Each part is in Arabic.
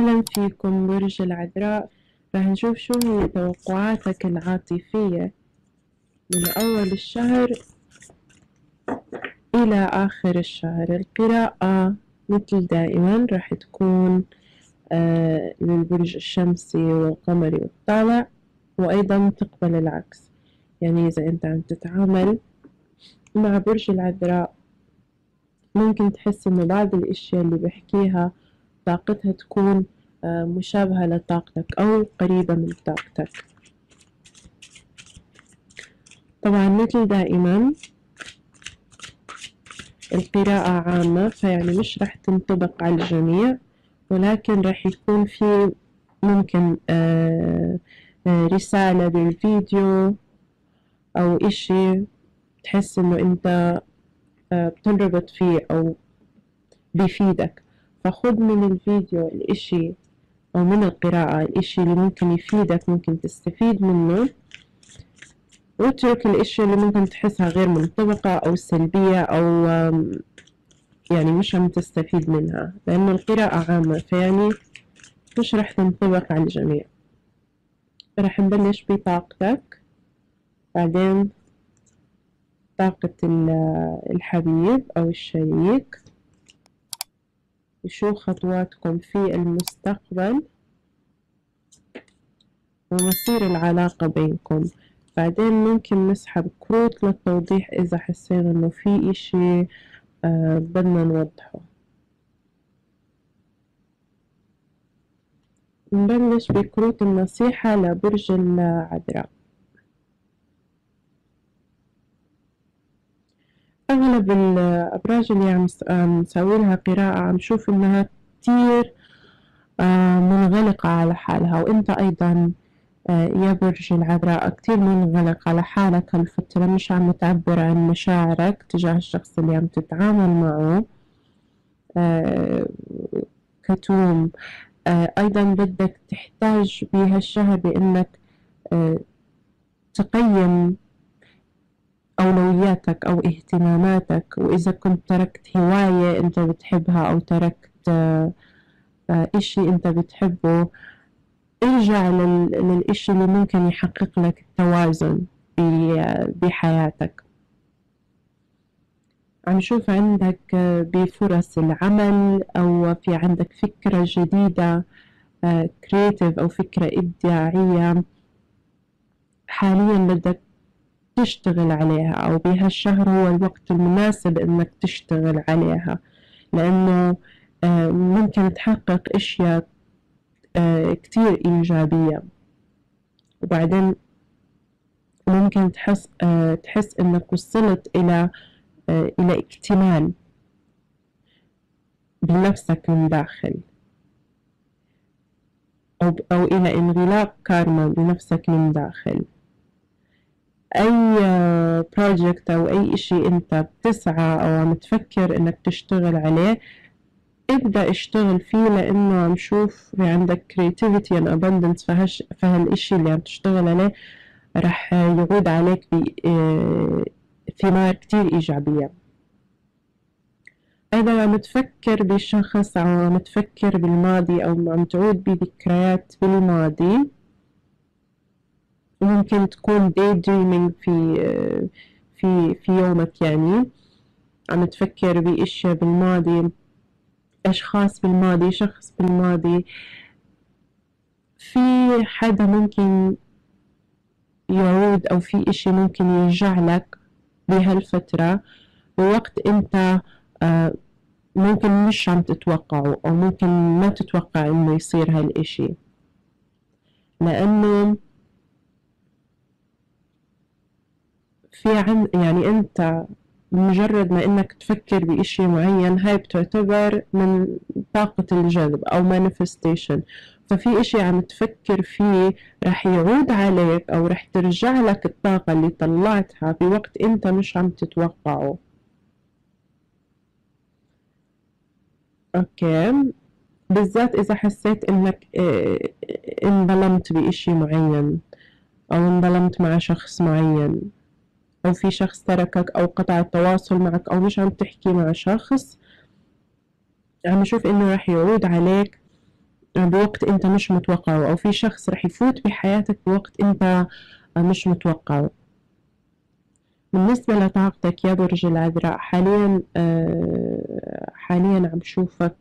أهلا فيكم برج العذراء. راح نشوف شو هي توقعاتك العاطفية من أول الشهر إلى آخر الشهر. القراءة مثل دائما راح تكون للبرج الشمسي والقمري والطالع، وأيضا تقبل العكس. يعني إذا أنت عم تتعامل مع برج العذراء ممكن تحس إنه بعض الأشياء اللي بحكيها طاقتها تكون مشابهة لطاقتك أو قريبة من طاقتك. طبعا مثل دائما القراءة عامة، فيعني مش رح تنطبق على الجميع، ولكن رح يكون في ممكن رسالة بالفيديو أو إشي تحس إنه أنت بتنربط فيه أو بيفيدك، فخذ من الفيديو الإشي أو من القراءة الإشي اللي ممكن يفيدك، ممكن تستفيد منه، واترك الأشياء اللي ممكن تحسها غير منطبقة أو سلبية أو يعني مش عم تستفيد منها، لأنه القراءة عامة فيعني مش رح تنطبق على الجميع. رح نبلش بطاقتك، بعدين طاقة الحبيب أو الشريك، وشو خطواتكم في المستقبل ومصير العلاقة بينكم. بعدين ممكن نسحب كروت للتوضيح إذا حسينا إنه في إشي بدنا نوضحه. نبلش بكروت النصيحة لبرج العذراء. أغلب الأبراج اللي عم نسوي لها قراءة عم شوف إنها كتير منغلقة على حالها، وإنت أيضا يا برج العذراء كتير منغلق على حالك هالفترة، مش عم تعبر عن مشاعرك تجاه الشخص اللي عم تتعامل معه. كتوم أيضا بدك تحتاج بهالشهر بإنك تقيم أولوياتك أو اهتماماتك، وإذا كنت تركت هواية أنت بتحبها أو تركت إشي أنت بتحبه، ارجع للإشي اللي ممكن يحقق لك التوازن بحياتك. عم شوف عندك بفرص العمل أو في عندك فكرة جديدة كرياتيف أو فكرة إبداعية حاليا بدك تشتغل عليها، أو بهالشهر هو الوقت المناسب إنك تشتغل عليها، لأنه ممكن تحقق أشياء كتير إيجابية. وبعدين ممكن تحس إنك وصلت إلى اكتمال بنفسك من داخل، أو إلى انغلاق كارما بنفسك من داخل. أي بروجكت أو أي إشي أنت بتسعى أو عم تفكر إنك تشتغل عليه، ابدأ اشتغل فيه، لأنه عم شوف في عندك creativity and abundance فهالإشي اللي عم تشتغل عليه رح يعود عليك بثمار كتير إيجابية. إذا عم تفكر بشخص أو عم تفكر بالماضي أو عم تعود بذكريات بالماضي، ممكن تكون daydreaming في يومك، يعني عم تفكر بأشياء بالماضي، أشخاص بالماضي، شخص بالماضي، في حدا ممكن يعود أو في إشي ممكن يرجع لك بهالفترة بوقت أنت ممكن مش عم تتوقعه، أو ممكن ما تتوقع إنه يصير هالإشي، لأنه يعني أنت مجرد ما إنك تفكر بإشي معين هاي بتعتبر من طاقة الجذب أو manifestation. ففي إشي عم تفكر فيه رح يعود عليك أو رح ترجع لك الطاقة اللي طلعتها بوقت أنت مش عم تتوقعه. أوكي، بالذات إذا حسيت إنك انظلمت بإشي معين أو انظلمت مع شخص معين، أو في شخص تركك أو قطع التواصل معك أو مش عم تحكي مع شخص، عم نشوف إنه رح يعود عليك بوقت أنت مش متوقعه، أو في شخص رح يفوت بحياتك بوقت أنت مش متوقعه. بالنسبة لطاقتك يا برج العذراء، حاليا عم شوفك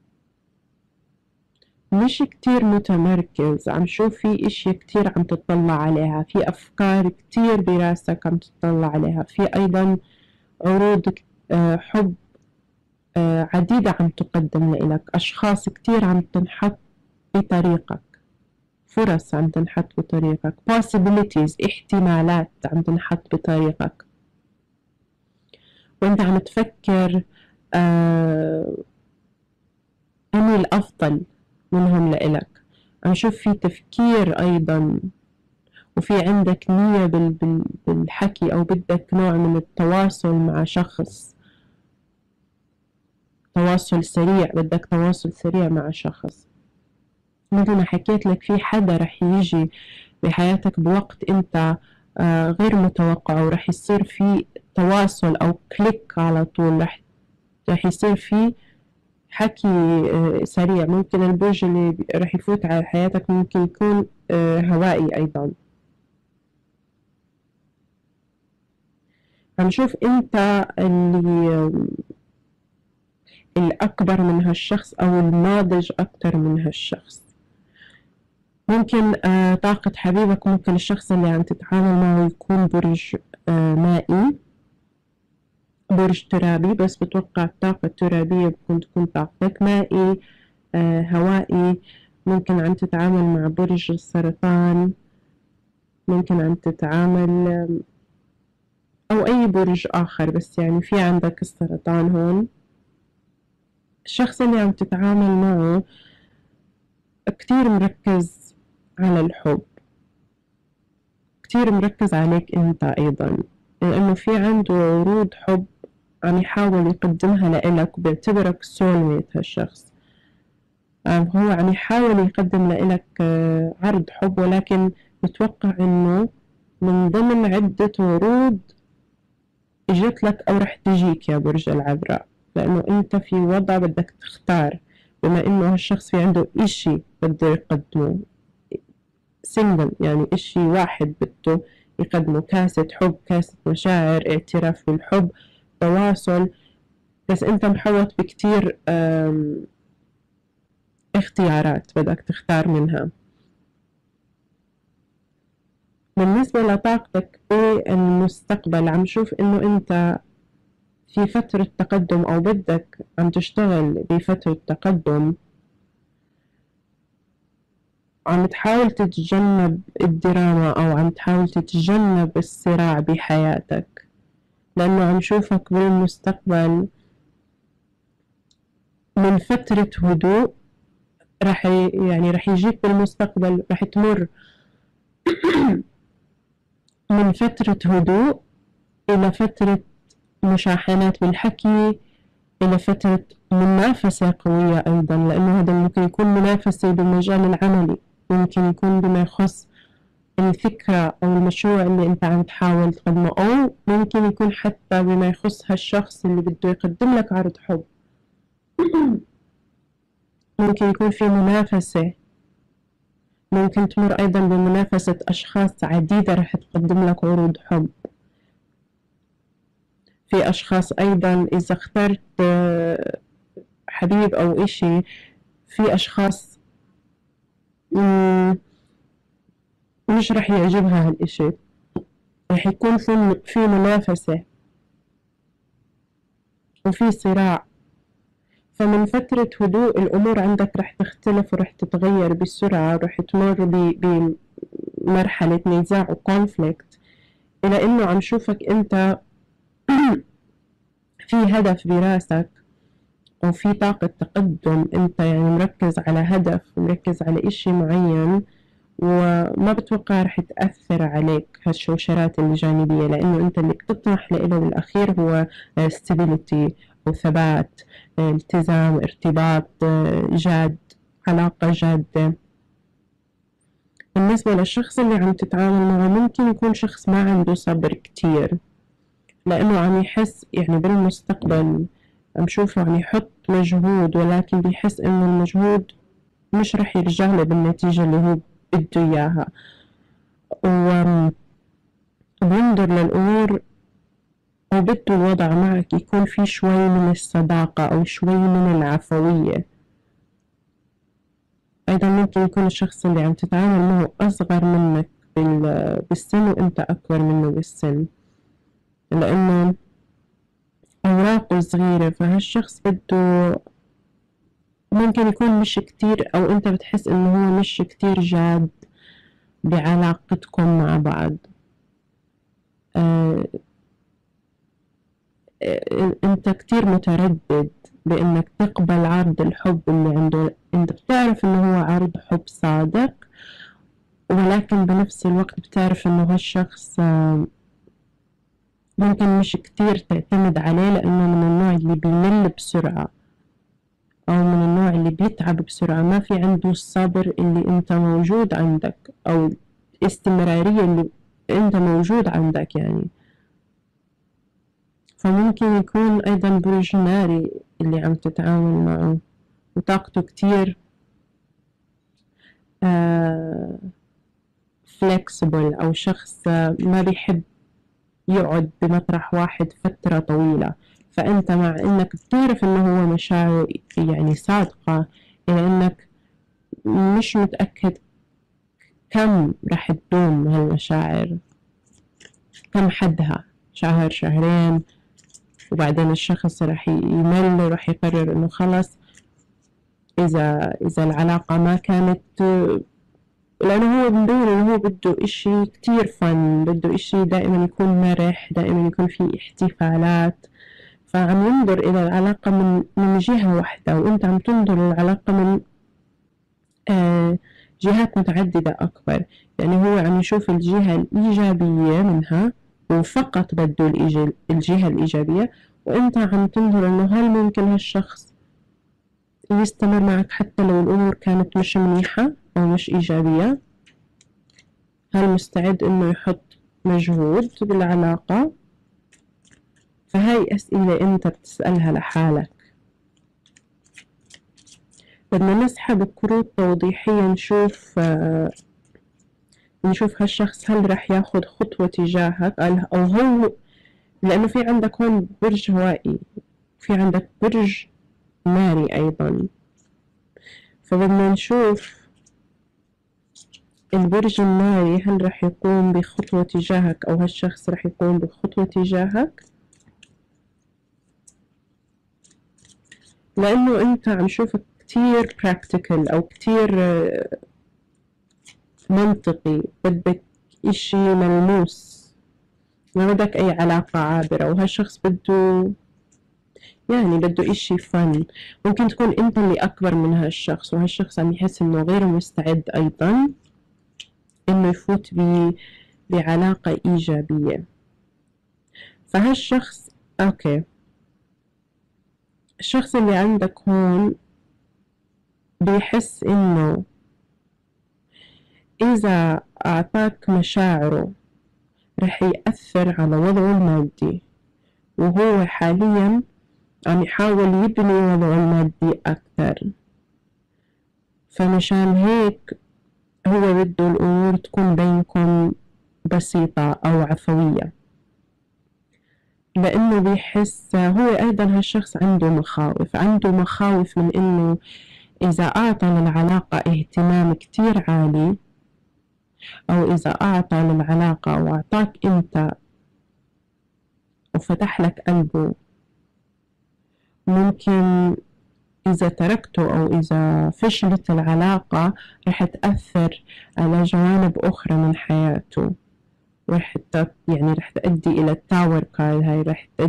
مش كتير متمركز، عم شوف في اشي كتير عم تطلع عليها، في افكار كتير براسك عم تطلع عليها، في ايضا عروض حب عديدة عم تقدم لإلك، اشخاص كتير عم تنحط بطريقك، فرص عم تنحط بطريقك، possibilities احتمالات عم تنحط بطريقك، وانت عم تفكر أني الأفضل منهم لإلك. عم شوف في تفكير أيضا، وفي عندك نية بالحكي، أو بدك نوع من التواصل مع شخص، تواصل سريع، بدك تواصل سريع مع شخص. مثل ما حكيت لك في حدا رح يجي بحياتك بوقت أنت غير متوقع، ورح يصير في تواصل أو كليك على طول، رح يصير في حكي سريع. ممكن البرج اللي رح يفوت على حياتك ممكن يكون هوائي أيضا. عم شوف أنت الأكبر من هالشخص، أو الناضج أكتر من هالشخص. ممكن طاقة حبيبك، ممكن الشخص اللي عم تتعامل معه يكون برج مائي، برج ترابي، بس بتوقع الطاقة الترابية بتكون تكون طاقتك مائي هوائي. ممكن عم تتعامل مع برج السرطان، ممكن عم تتعامل أو أي برج آخر، بس يعني في عندك السرطان هون. الشخص اللي عم تتعامل معه كتير مركز على الحب، كتير مركز عليك أنت أيضا، لأنه في عنده عروض حب عم يحاول يقدمها لإلك، وبيعتبرك سولميت هالشخص. هو عم يحاول يقدم لإلك عرض حب، ولكن بتوقع إنه من ضمن عدة عروض اجت لك أو رح تجيك يا برج العذراء، لأنه أنت في وضع بدك تختار، بما إنه هالشخص في عنده إشي بده يقدمه سنجل، يعني إشي واحد بده يقدمه، كاسة حب، كاسة مشاعر، اعتراف بالحب، تواصل، بس أنت محوط بكتير اختيارات بدك تختار منها. بالنسبة لطاقتك بالمستقبل، عم شوف إنه أنت في فترة تقدم، أو بدك عم تشتغل بفترة تقدم، عم تحاول تتجنب الدراما، أو عم تحاول تتجنب الصراع بحياتك، لأنه عم شوفك بالمستقبل من فترة هدوء. يعني رح يجيك بالمستقبل، رح تمر من فترة هدوء إلى فترة مشاحنات بالحكي، إلى فترة منافسة قوية أيضا، لأنه هذا ممكن يكون منافسة بالمجال العملي، ممكن يكون بما يخص الفكرة أو المشروع اللي أنت عم تحاول تقدمه، أو ممكن يكون حتى بما يخص هالشخص اللي بده يقدم لك عرض حب. ممكن يكون في منافسة، ممكن تمر أيضا بمنافسة أشخاص عديدة رح تقدم لك عروض حب. في أشخاص أيضا إذا اخترت حبيب أو إشي، في أشخاص مش رح يعجبها هالإشي، رح يكون في منافسة وفي صراع. فمن فترة هدوء الأمور عندك رح تختلف ورح تتغير بسرعة، ورح تمر بمرحلة نزاع وكونفليكت، إلى إنه عم شوفك أنت في هدف براسك، أو في طاقة تقدم، أنت يعني مركز على هدف، مركز على إشي معين، وما بتوقع رح تأثر عليك هالشوشرات الجانبية، لأنه أنت اللي بتطمح له بالأخير هو stability أو ثبات، التزام، ارتباط جاد، علاقة جادة. بالنسبة للشخص اللي عم تتعامل معه، ممكن يكون شخص ما عنده صبر كتير، لأنه عم يحس يعني بالمستقبل، عم شوفه عم يحط مجهود، ولكن بيحس إنه المجهود مش رح يرجع له بالنتيجة اللي هو بده إياها، وبينظر للأمور وبده الوضع معك يكون في شوي من الصداقة أو شوي من العفوية. أيضا ممكن يكون الشخص اللي عم تتعامل معه أصغر منك بالسن وأنت أكبر منه بالسن، لأنه أوراقه صغيرة، فهالشخص بده ممكن يكون مش كتير، أو أنت بتحس إنه هو مش كتير جاد بعلاقتكم مع بعض. آه أنت كتير متردد بإنك تقبل عرض الحب اللي عنده. أنت بتعرف إنه هو عرض حب صادق، ولكن بنفس الوقت بتعرف إنه هالشخص ممكن مش كتير تعتمد عليه، لأنه من النوع اللي بيمل بسرعة، أو من النوع اللي بيتعب بسرعة، ما في عنده الصبر اللي أنت موجود عندك، أو الاستمرارية اللي أنت موجود عندك يعني. فممكن يكون أيضا برج ناري اللي عم تتعامل معه، وطاقته كتير فلكسبل، أو شخص ما بيحب يقعد بمطرح واحد فترة طويلة. فأنت مع إنك بتعرف إنه هو مشاعره يعني صادقة، إلى إنك مش متأكد كم رح تدوم هالمشاعر، كم حدها، شهر شهرين، وبعدين الشخص رح يمل ورح يقرر إنه خلص. إذا العلاقة ما كانت، لأنه هو من دون إنه هو بده إشي كتير فن، بده إشي دائما يكون مرح، دائما يكون فيه احتفالات، فعم ينظر إلى العلاقة من جهة واحدة، وأنت عم تنظر للعلاقة من جهات متعددة أكبر. يعني هو عم يشوف الجهة الإيجابية منها، وفقط بده الجهة الإيجابية، وأنت عم تنظر إنه هل ممكن هالشخص يستمر معك حتى لو الأمور كانت مش منيحة أو مش إيجابية؟ هل مستعد إنه يحط مجهود بالعلاقة؟ فهاي أسئلة أنت بتسألها لحالك. بدنا نسحب كروت توضيحية، نشوف هالشخص هل رح ياخد خطوة تجاهك، أو هو، لأنه في عندك هون برج هوائي، في عندك برج ناري أيضا. فبدنا نشوف البرج الناري هل رح يقوم بخطوة تجاهك، أو هالشخص رح يقوم بخطوة تجاهك، لأنه أنت عم شوفك كتير براكتيكال، أو كتير منطقي، بدك إشي ملموس، ما بدك أي علاقة عابرة. وهالشخص بده إشي فن. ممكن تكون أنت اللي أكبر من هالشخص، وهالشخص عم يحس إنه غير مستعد أيضا إنه يفوت بعلاقة إيجابية. فهالشخص أوكي، الشخص اللي عندك هون بيحس إنه إذا أعطاك مشاعره رح يأثر على وضعه المادي، وهو حاليا عم يحاول يبني وضعه المادي أكثر. فمشان هيك هو بده الأمور تكون بينكم بسيطة أو عفوية، لأنه بيحس هو أيضا هالشخص عنده مخاوف من إنه إذا أعطى للعلاقة اهتمام كتير عالي، أو إذا أعطى للعلاقة وأعطاك أنت وفتح لك قلبه، ممكن إذا تركته أو إذا فشلت العلاقة رح تأثر على جوانب أخرى من حياته، رح تؤدي إلى التاور كارد. هاي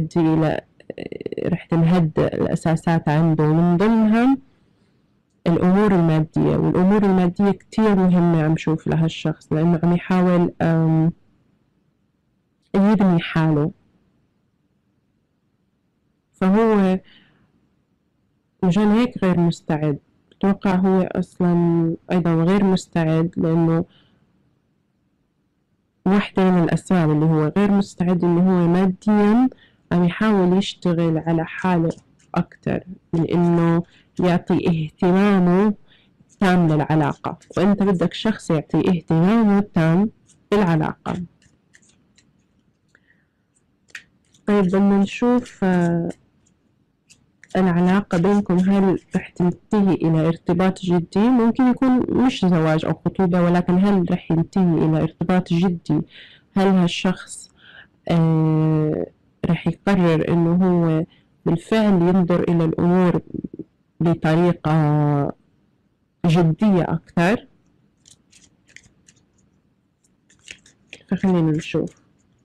رح تنهد الأساسات عنده، من ضمنها الأمور المادية. والأمور المادية كتير مهمة عم شوف لها الشخص، لأنه عم يحاول يبني حاله. فهو مشان هيك غير مستعد. بتوقع هو أصلا أيضا غير مستعد، لأنه واحدة من الأسباب اللي هو غير مستعد إنه هو ماديا عم يحاول يشتغل على حاله أكتر من إنه يعطي اهتمامه تام للعلاقة، وأنت بدك شخص يعطي اهتمامه التام بالعلاقة. طيب بدنا نشوف العلاقة بينكم هل رح تنتهي إلى ارتباط جدي؟ ممكن يكون مش زواج أو خطوبة، ولكن هل رح ينتهي إلى ارتباط جدي؟ هل هالشخص رح يقرر إنه هو بالفعل ينظر إلى الأمور بطريقة جدية أكثر؟ فخلينا نشوف.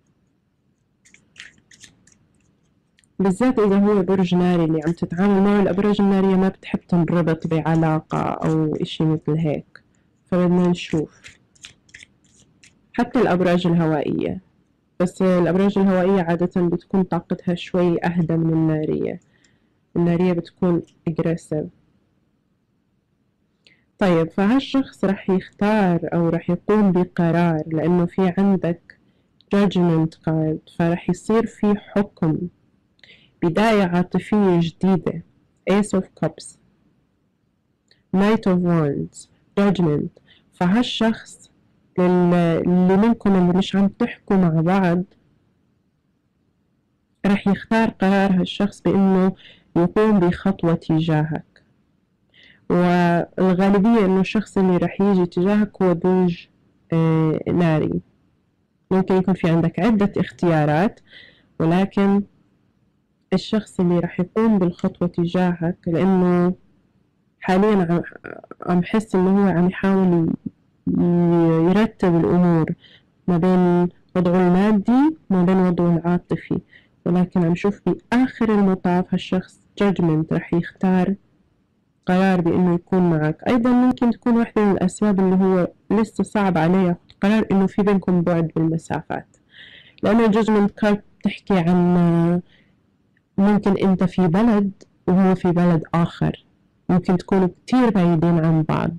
بالذات إذا هو برج ناري اللي عم تتعامل معه، الأبراج النارية ما بتحب تنربط بعلاقة أو إشي مثل هيك، فبدنا نشوف. حتى الأبراج الهوائية، بس الأبراج الهوائية عادة بتكون طاقتها شوي أهدى من النارية. النارية بتكون aggressive. طيب فهالشخص رح يختار أو رح يقوم بقرار، لأنه في عندك judgment card، فرح يصير في حكم، بداية عاطفية جديدة. Ace of Cups، Knight of Wands، Judgment. فهالشخص اللي منكم اللي مش عم تحكوا مع بعض، رح يختار قرار هالشخص بإنه يقوم بخطوة تجاهك، والغالبية إنه الشخص اللي رح يجي تجاهك هو برج ناري. ممكن يكون في عندك عدة اختيارات، ولكن الشخص اللي رح يقوم بالخطوة تجاهك، لأنه حاليا عم حس إنه هو عم يحاول يرتب الأمور ما بين وضعه المادي وما بين وضعه العاطفي، ولكن عم شوف بآخر المطاف هالشخص judgment رح يختار قرار بإنه يكون معك. أيضا ممكن تكون واحدة من الأسباب اللي هو لسه صعب عليه ياخد قرار إنه في بينكم بعد بالمسافات، لأنه الجudgment كارد بتحكي عن ممكن أنت في بلد وهو في بلد آخر، ممكن تكونوا كتير بعيدين عن بعض،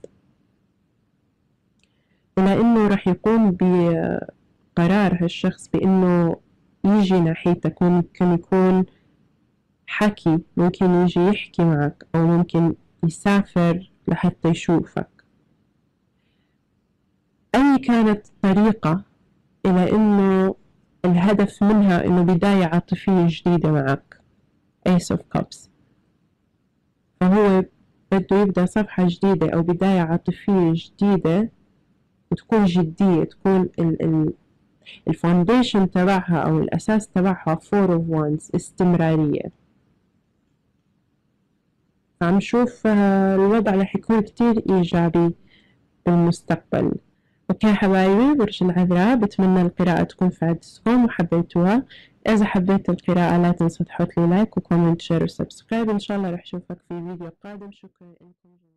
ولأنه رح يقوم بقرار هالشخص بإنه يجي ناحيتك، ممكن يكون حكي، ممكن يجي يحكي معك، أو ممكن يسافر لحتى يشوفك. أي كانت طريقة إلى إنه الهدف منها إنه بداية عاطفية جديدة معك. Ace of Cups، فهو بده يبدأ صفحة جديدة أو بداية عاطفية جديدة، وتكون جدية، تكون الفاونديشن تبعها أو الأساس تبعها Four of Wands، استمرارية. فعم نشوف الوضع رح يكون كتير إيجابي بالمستقبل. اوكي حبايبي برج العذراء، بتمنى القراءة تكون فادتكم وحبيتوها. إذا حبيت القراءة لا تنسوا تحط لي لايك وكومنت شير وسبسكرايب. إن شاء الله رح أشوفك في فيديو قادم. شكرا لكم.